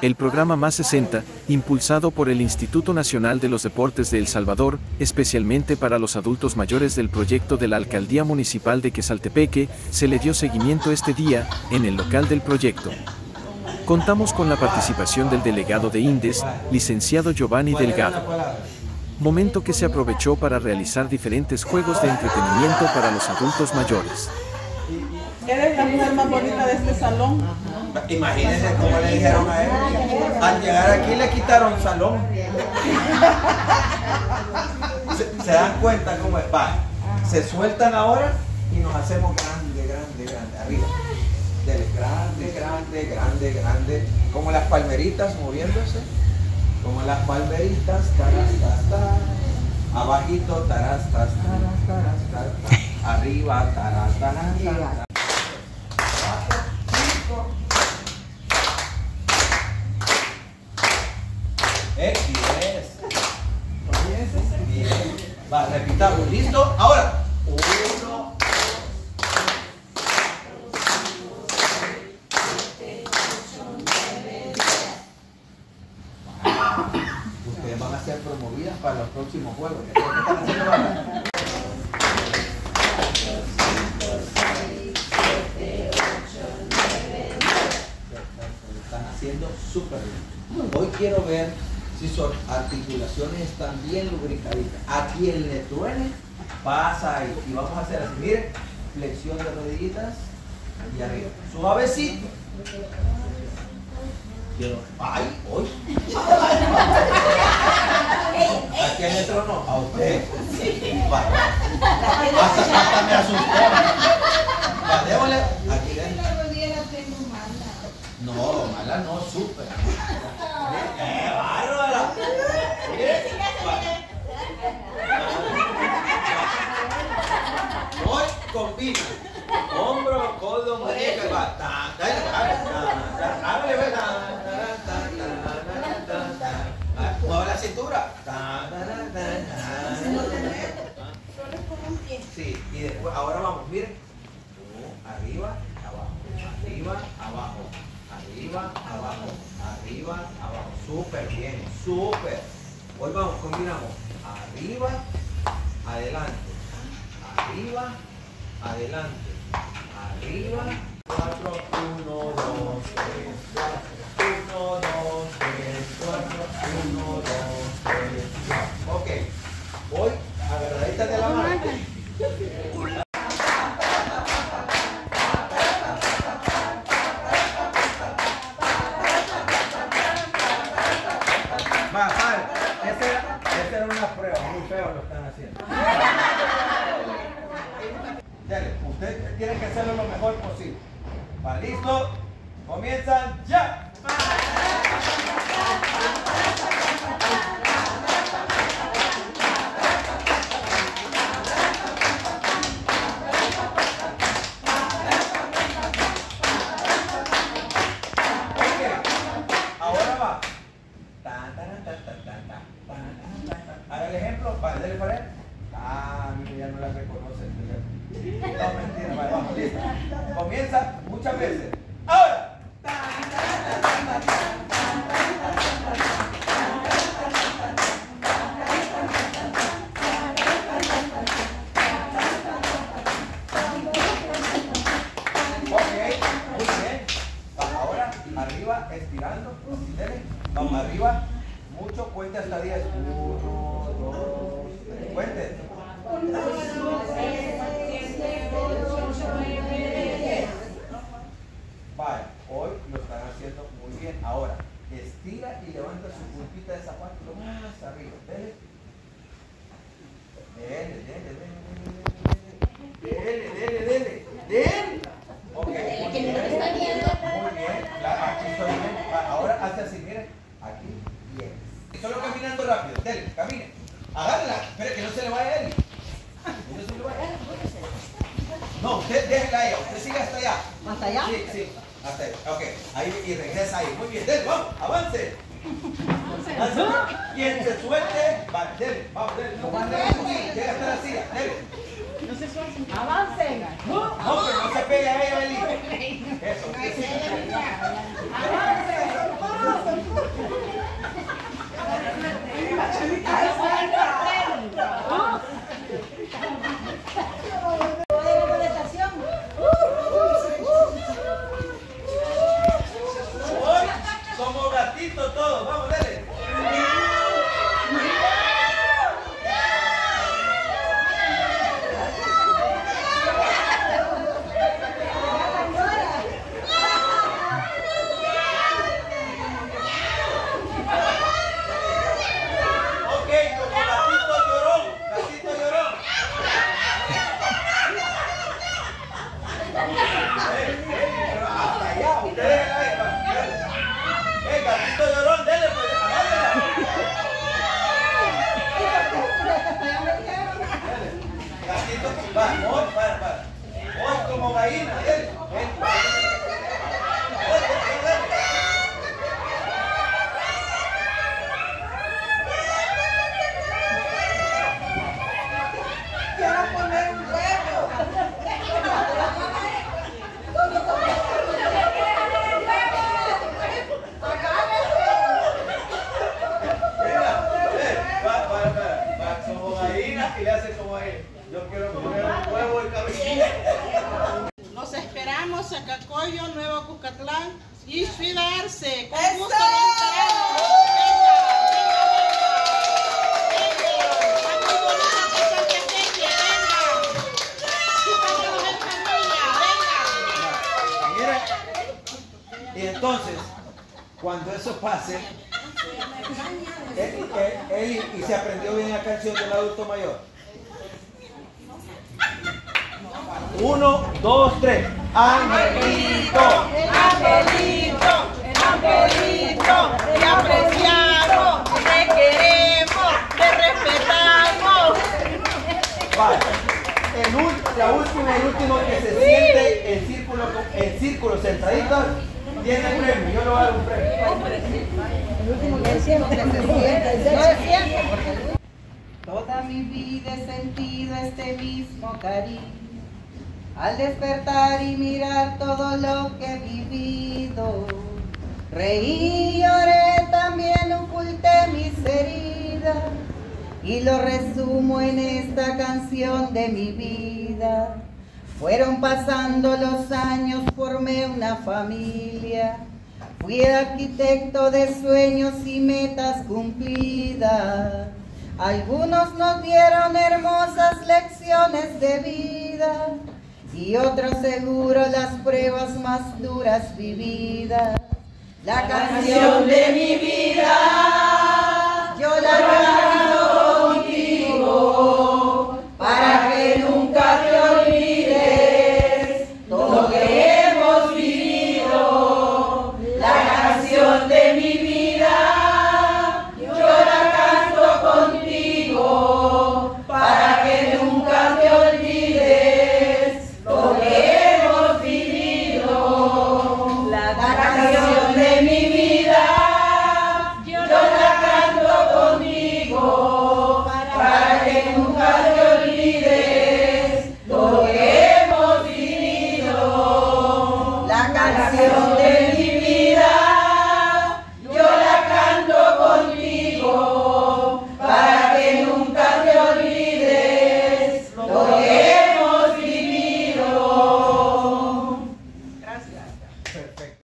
el programa Más 60, impulsado por el Instituto Nacional de los Deportes de El Salvador, especialmente para los adultos mayores del proyecto de la Alcaldía Municipal de Quezaltepeque, se le dio seguimiento este día, en el local del proyecto. Contamos con la participación del delegado de INDES, licenciado Giovanni Delgado. Momento que se aprovechó para realizar diferentes juegos de entretenimiento para los adultos mayores. ¿Eres la mujer más bonita de este salón? Imagínense cómo le dijeron a él. Al llegar aquí le quitaron salón. ¿Se dan cuenta cómo es? Va, se sueltan ahora y nos hacemos grande, grande, grande. Arriba. Dele, grande, grande, grande, grande. Como las palmeritas moviéndose. Como las palmeritas. Taras, taras, taras. Abajito, taras, taras, taras, taras, taras. Arriba, taras, taras, taras. X. Bien. Va, repitamos. ¿Listo? Ahora. 1, 2, 7, 8, 9, 10. Ustedes van a ser promovidas para los próximos juegos. ¿Qué están haciendo ahora? 5, 6, 7, 8, 9, 10. Lo están haciendo súper bien. Hoy quiero ver si sus articulaciones están bien lubricaditas. A quien le truene, pasa ahí. Y vamos a hacer así. Miren, flexión de rodillitas y arriba. Suavecito. Quiero. ¡Ay! ¡Hoy! ¿A quién le tronó? A usted. Va. Hasta me asustó. Va, démosle. Aquí dentro. No, mala no, súper. ¡Qué bárbara! Hoy combina hombro, codo, muñeca y va. Mueve la cintura. Sí, y después, ahora vamos, miren. Arriba, abajo, arriba, abajo. Arriba, abajo, arriba, abajo. Súper bien, súper. Hoy vamos, combinamos. Arriba, adelante. Arriba, adelante. Arriba. 4, 1, 2, 3, 4. 1, 2, 3, 4. 1, 2, 3, 4. Ok. Hoy, agarraditas de la mano. Esta era una prueba, muy feo lo están haciendo. Dale, usted tiene que hacerlo lo mejor posible. ¿Va listo? Comienzan ya. Haga el ejemplo, dale para él. Mira, ya no la reconoce. No, mentira, vale, vamos, listo. Comienza muchas veces. ¡Ahora! Ok, muy bien. Ahora, arriba, estirando. Vamos arriba. Mucho, cuente hasta 10. 1, 2, 3. Cuente. 1, 2, 3, 7, 8, 9, 10. Vale, hoy lo están haciendo muy bien. Ahora, estira y levanta su puntita de zapato lo más arriba. Dele. Dele. Ok, muy bien. Muy bien. Aquí estoy bien. Ahora hace así, miren. Aquí. Bien. Solo caminando rápido. Dele, camine. Agárrala. Espere que no se le vaya a él. No se le vaya a él. No, usted déjela a ella. Usted sigue hasta allá. ¿Hasta allá? Sí, sí. Hasta ahí. Ok. Ahí y regresa ahí. Muy bien. Dele, vamos. Avance. Quien se suelte. Va, dele. Vamos, dele. No, llega hasta la silla. Dele. No se suelten. Avancen. No, pero no se pegue a ella, Eli. Eso. Avancen. Pero hasta allá, ustedes ahí, gatito llorón, dele, pues, agárrela. Gatito, va, para. Vos como gallina, dele. Quiero poner un huevo. Va, como gallina y le hace como él. Yo quiero poner un huevo y cabecilla. Los esperamos a Cacoyo, Nuevo Cucatlán y Suidarse. Con ¡Eso! gusto los esperamos. Y entonces, cuando eso pase, él y se aprendió bien la canción del adulto mayor. 1, 2, 3. Angelito. Angelito, Angelito, te apreciamos, te queremos, te respetamos. Vale. El último que se siente en círculo sentadito, tiene premio. Yo le voy a dar un premio. Toda mi vida he sentido este mismo cariño. Al despertar y mirar todo lo que he vivido, reí, lloré, también oculté mis heridas y lo resumo en esta canción de mi vida. Fueron pasando los años, formé una familia, fui arquitecto de sueños y metas cumplidas. Algunos nos dieron hermosas lecciones de vida y otros seguro las pruebas más duras vividas. La canción de mi vida, yo la canto contigo, para que nunca te olvides todo lo que hemos vivido. La canción de mi vida, yo la canto contigo, para que nunca te olvides lo que hemos vivido. La canción de mi vida, yo la canto contigo, para que nunca te olvides lo que hemos vivido. La canción de mi vida, yo la canto contigo, para que nunca te olvides lo que hemos vivido. Gracias. Perfecto.